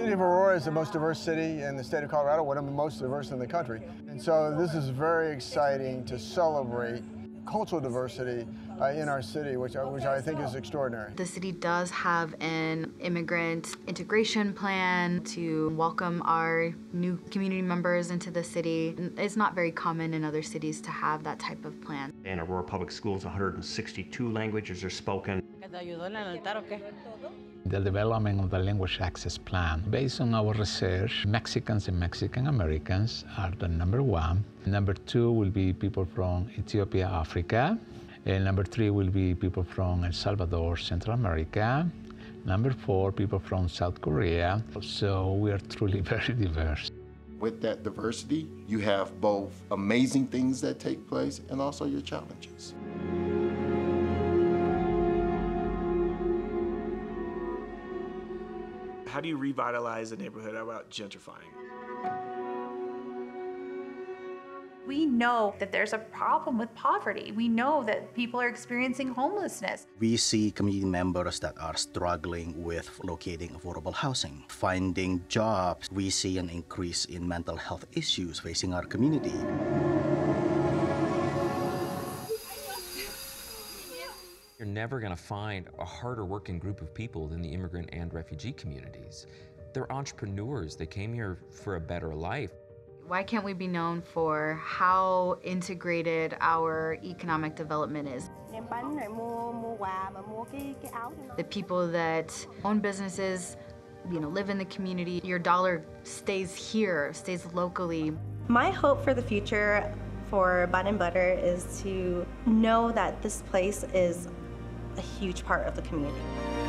city of Aurora is the most diverse city in the state of Colorado, one of the most diverse in the country. And so this is very exciting to celebrate cultural diversity in our city, which I think is extraordinary. The city does have an immigrant integration plan to welcome our new community members into the city. It's not very common in other cities to have that type of plan. In Aurora Public Schools, 162 languages are spoken. The development of the language access plan. Based on our research, Mexicans and Mexican Americans are the number one. Number two will be people from Ethiopia, Africa. And number three will be people from El Salvador, Central America. Number four, people from South Korea. So we are truly very diverse. With that diversity, you have both amazing things that take place and also your challenges. How do you revitalize a neighborhood about gentrifying? We know that there's a problem with poverty. We know that people are experiencing homelessness. We see community members that are struggling with locating affordable housing, finding jobs. We see an increase in mental health issues facing our community. You're never going to find a harder working group of people than the immigrant and refugee communities. They're entrepreneurs. They came here for a better life. Why can't we be known for how integrated our economic development is? The people that own businesses, live in the community. Your dollar stays here, stays locally. My hope for the future for Bun and Butter is to know that this place is a huge part of the community.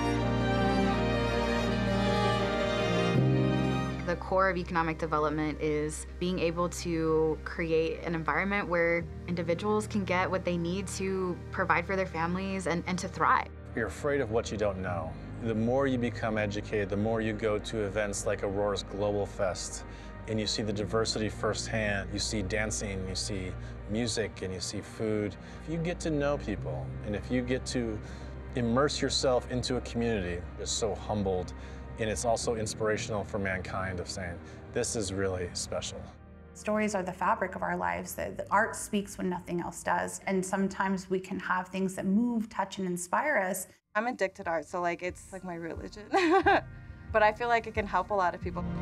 The core of economic development is being able to create an environment where individuals can get what they need to provide for their families and to thrive. You're afraid of what you don't know. The more you become educated, the more you go to events like Aurora's Global Fest, and you see the diversity firsthand. You see dancing, you see music, and you see food. If you get to know people, and if you get to immerse yourself into a community, you're so humbled, and it's also inspirational for mankind of saying, this is really special. Stories are the fabric of our lives. The art speaks when nothing else does. And sometimes we can have things that move, touch, and inspire us. I'm addicted to art, so it's like my religion. But I feel like it can help a lot of people.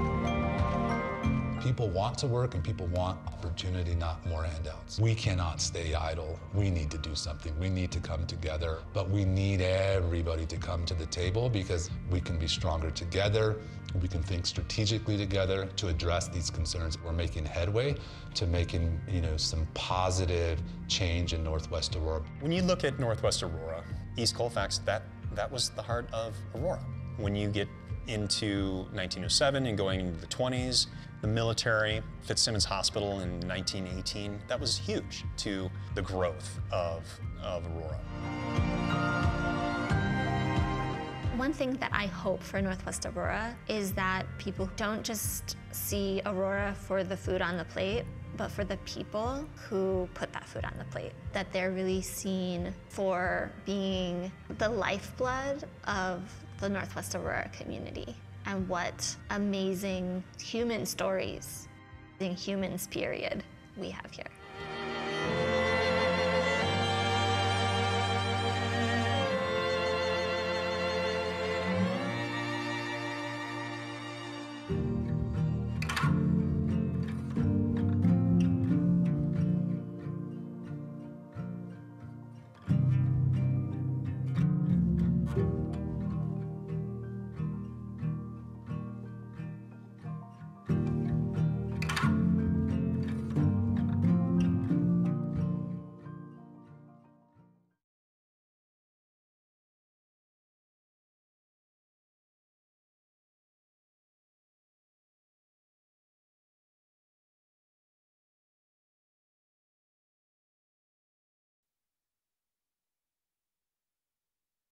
People want to work and people want opportunity, not more handouts. We cannot stay idle. We need to do something. We need to come together, but we need everybody to come to the table because we can be stronger together. We can think strategically together to address these concerns. We're making headway to making, some positive change in Northwest Aurora. When you look at Northwest Aurora, East Colfax, that was the heart of Aurora. When you get into 1907 and going into the 20s, the military, Fitzsimmons Hospital in 1918, that was huge to the growth of Aurora. One thing that I hope for Northwest Aurora is that people don't just see Aurora for the food on the plate, but for the people who put that food on the plate. That they're really seen for being the lifeblood of the Northwest Aurora community. And what amazing human stories, humans period, we have here.